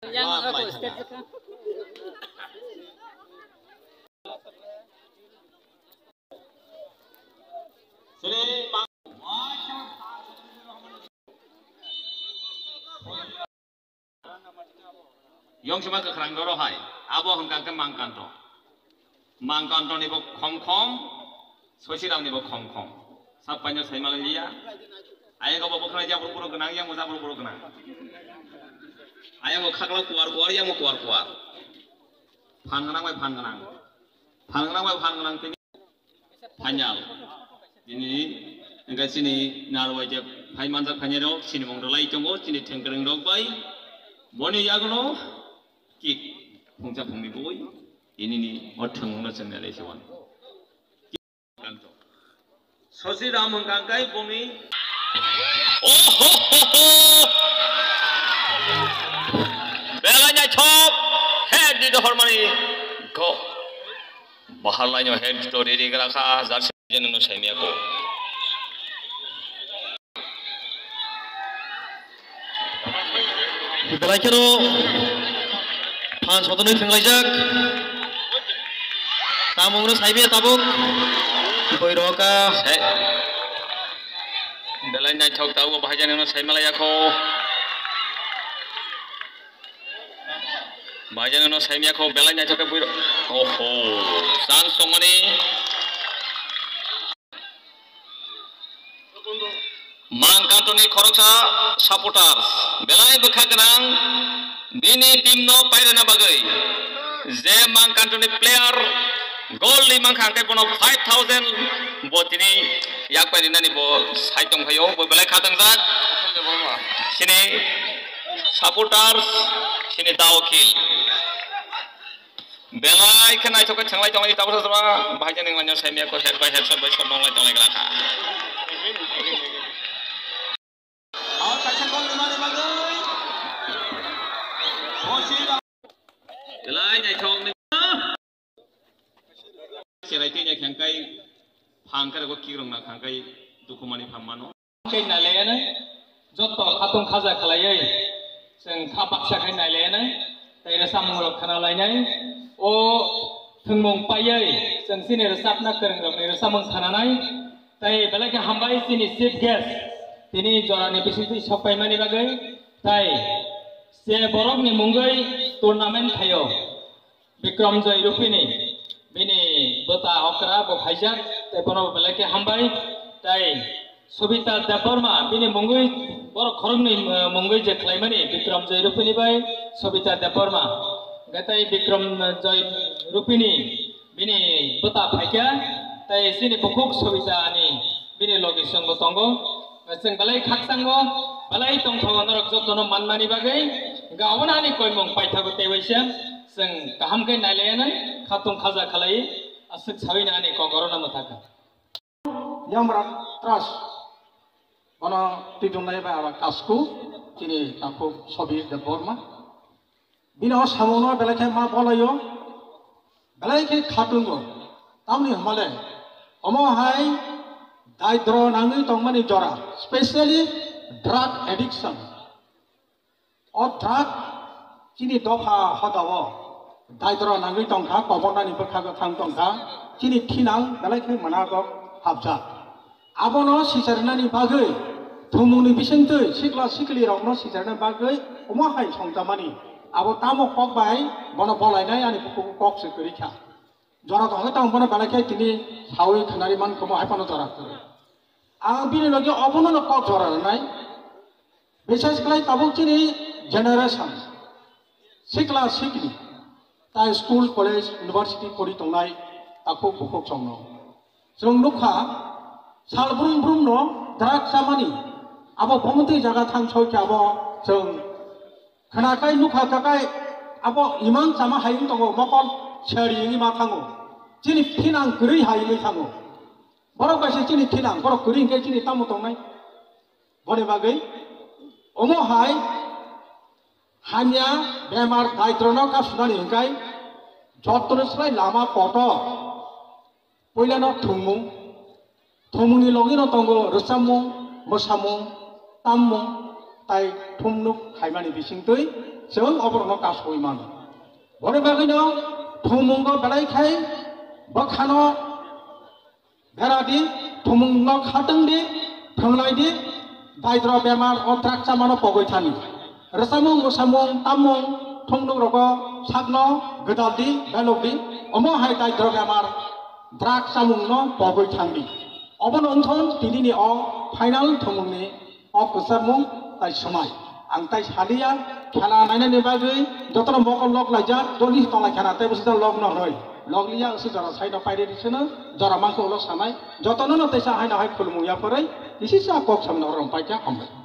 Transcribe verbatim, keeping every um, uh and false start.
Yang aku step ka. Sini Yang cuma ke kerang doro hai, abo hengkang ke mangkanto, mangkanto ni bo kong kong, sosiram ni bo kong kong, sapanya saya Malaysia, ayah kau bawa kerja buru-buru kenang, yang muda buru-buru kenang, ayah mau kakak keluar keluar, yang mau keluar keluar, pangenang mai pangenang, pangenang mai pangenang tinggi, panjal, ini enggak sini naruh aja, hai manjat panjero, sini mong dolai jombo, sini tenggereng dog bay, boni yagono. Kik pungca pungmi boy ini nih oteng macam ni lesuan. Kanto. Sosi ramon kangkai bumi. Oh ho ho ho. Belanya chop head di hormoni. Go. Bahar lainnya head itu diri keraka jar sejen nu saya miako. Belanya kiro. Hans foto nih tenglajak, tamu nus haibi tabuk, boy roka, belanya cok tahu bahagian nus hai Malayako, bahagian nus hai Malayako, belanya cok boy, oh oh, san somani, mangkanto ni koroksa supporters, belanya berkagenang. Bini tim no paira na bagai. Je mangkanto ni player goal ni mangkang kai bono five thousand bot ini yak paira ni bo saitong hayo bo belai khatang zat. Sini supporters sini dawakil. Belai kena coket cenglai cenglai tahu sama bahagian yang lainnya saya miako head by head shot by shot nong lai cenglai kelaka. Awak kacang gol lima ni bagai. Belai nyai chong ni. Cerai tu nyai kengkai pangkar ko kirong na kengkai dukumani pamano. Keng nalaya na, jot to khatung khaza khalayai, seng khapak sa keng nalaya na, tay rasa mengolok kanalai na, o thengmong payai, seng sini resap na kereng rong ni rasa meng kananai, tay belai ke hambai sini safe gas, tini jorani bisiti sopai mani bagai, tay se borok ni munggai turnamen kayo, Bikram Joy Rupini, bini beta okra bo khajak, tay bono belai ke hambai, tay Sobita Deborma, bini munggai borok korong ni munggai je klaimani, Bikram Joy Rupini bay, Sobita Deborma, gatai Bikram Joy Rupini, bini beta phaikia, tay sini pokok Sobita ani, bini logi songgo tonggo, seng belai khak sanggo, belai tong tong norok jotono manmani bagai, gawana ni koi mong pai thago tewaisya, seng kaham kai nailayana, khatung khaza khalai, asik sawina ani ko gorona mataka. Yang berat trust, mana tidung nai ba kasku, kini aku sobi Deborma, bina samono belai kai ma bolayo, belai kai khatungo, tamni hamale, omo hai, daidro nangi tongmani jora, especially drug addiction. Or drug kini doha hodawo, daidro nangi tongka, komona ni berkaga tang tongka, kini tinang belai kai manago habja. Abono sijarna ni bagai, thumuni bisengtui, sikla sikli rokno sijarna bagai, omo hai songtamani. Abo tamo kok bai, bono bolai nai ani buku kok sekurika. Jora to tang bono belai kai kini sawi khanari man komo hai pano jora tu. Ang bini lagi abono no kok jora nai. Biasa sekali tabuk kini generation, sikla sikli, tai school, college, university puri tongnai, aku buku congno. Sung lukha. Sal brum brum no drag samani abo pamati jaga thang choi kya abo jong khana kai nukha kakai abo iman sama hayung tongo mokon cheri ngi ma thango chini phinang gri hai ngi thango borok kaise chini phinang borok gri nge chini tamu tongnai bone bagai omo hai hanya bemar daitrono ka sunani hingkai jotro slai lama poto poilano thungmung Thumuni logi no tongo resamung, mosamung, tammung, tai thumnuk haimani bisingtui, जों अबरनो कासुइ मान बरे बागैनो थुमुंगो बेलायखाय बखानो भेरादि थुमुंगो खादोंदि थांलायदि दायद्र बेमार अद्राक्सा मानो पगैथानि रसामुं मोसामुं तामुं थुंदुंरगो सागनो गोदालदि बेलगदि अमो हाय दायद्र बेमार द्राक्सा मुंनो पगैथांदि अबन अंथन दिनिनि अ फाइनाल थुमुंनि अ कुसारमुं ताइ समाय आं ताइ सालिया खेला नायनायनि बागै जतन मकल लग लाइजा जलि तलाय खेला ताइ बसि लग न हय लगलिया असि जरा साइड पाइरे दिसनो जरा मांखौ ल सानाय जतन न तैसा हाय न हाय खुलमुया परै इसिसा कक सामना रंपाइया हमबाय